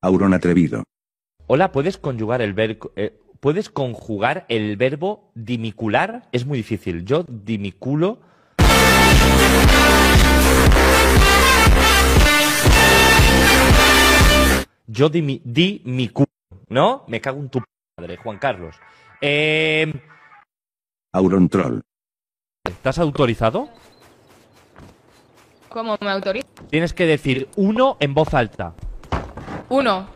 Auron atrevido. Hola, ¿puedes conjugar el verbo... ¿Puedes conjugar el verbo dimicular? Es muy difícil. Yo dimiculo... Yo dimiculo, ¿no? Me cago en tu madre, Juan Carlos. Auron troll. ¿Estás autorizado? ¿Cómo me autoriza? Tienes que decir 1 en voz alta. 1.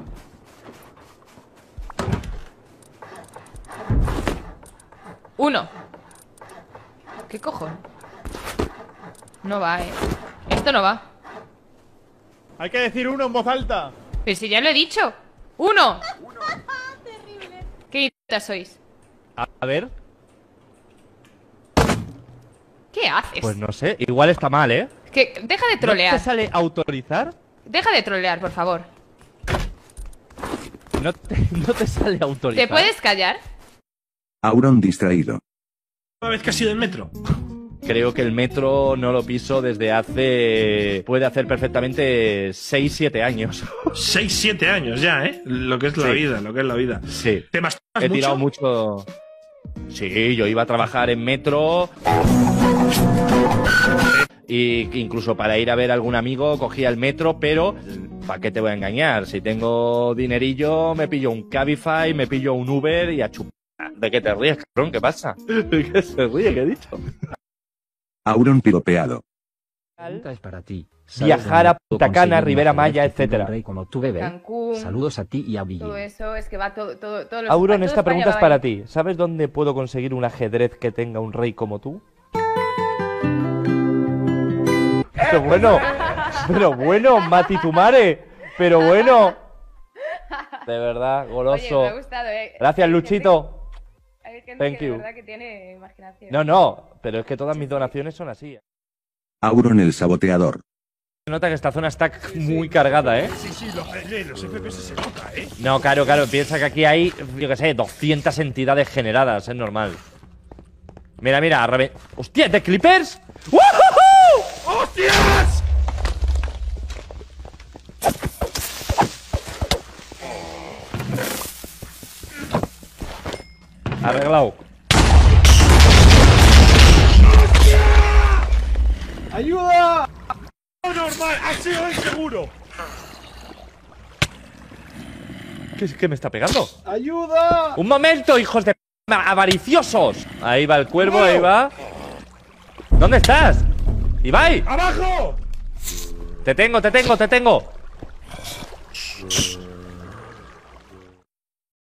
Uno. ¿Qué cojones? No va, Esto no va. Hay que decir 1 en voz alta. Pero si ya lo he dicho. 1. Terrible. ¿Qué idiotas sois? A ver. ¿Qué haces? Pues no sé, igual está mal, ¿eh? Que deja de ¿No trolear. te sale autorizar? Deja de trolear, por favor. No te sale autorizar. ¿Te puedes callar? Auron distraído. ¿Una vez que has ido en metro? Creo que el metro no lo piso desde hace... Puede hacer perfectamente 6-7 años. 6-7 años ya, ¿eh? Lo que es la vida, lo que es la vida. Sí. ¿Te masturbas He tirado mucho... Sí, yo iba a trabajar en metro... Y incluso para ir a ver a algún amigo cogía el metro, pero ¿para qué te voy a engañar? Si tengo dinerillo, me pillo un Cabify, me pillo un Uber y a chupar. ¿De qué te ríes, cabrón? ¿Qué pasa? ¿De qué se ríe? ¿Qué he dicho? Auron piropeado. Es para ti. Viajar a Punta Cana, Rivera Maya, etcétera. Como tú, bebé. Cancún. Saludos a ti y a Billy. Todo eso es que va todo los Auron, toda esta España pregunta es va para ahí. ti. ¿Sabes dónde puedo conseguir un ajedrez que tenga un rey como tú? Pero bueno, Mati Tumare. Pero bueno. De verdad, goloso. Oye, me ha gustado, Gracias, Luchito. Hay gente Thank que de you. verdad que tiene imaginación. No, pero es que todas mis donaciones son así. Auron el saboteador. Se nota que esta zona está muy cargada, ¿eh? Sí, los FPS se nota, ¿eh? No, claro, piensa que aquí hay, yo qué sé, 200 entidades generadas, es normal. Mira, ¡hostia, de Clippers! ¡Woohoo! ¡Hostias! Arreglado. ¡Ayuda! ¡No, normal! ¡Ha sido inseguro! ¿Qué me está pegando? ¡Ayuda! ¡Un momento, hijos de avariciosos! Ahí va el cuervo, ahí va. ¿Dónde estás? ¡Ibai! ¡Abajo! Te tengo.